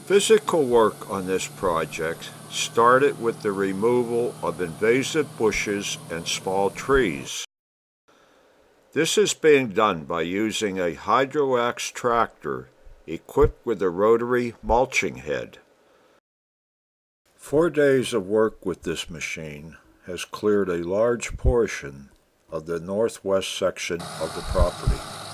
Physical work on this project started with the removal of invasive bushes and small trees. This is being done by using a Hydro-Axe tractor equipped with a rotary mulching head. 4 days of work with this machine has cleared a large portion of the northwest section of the property.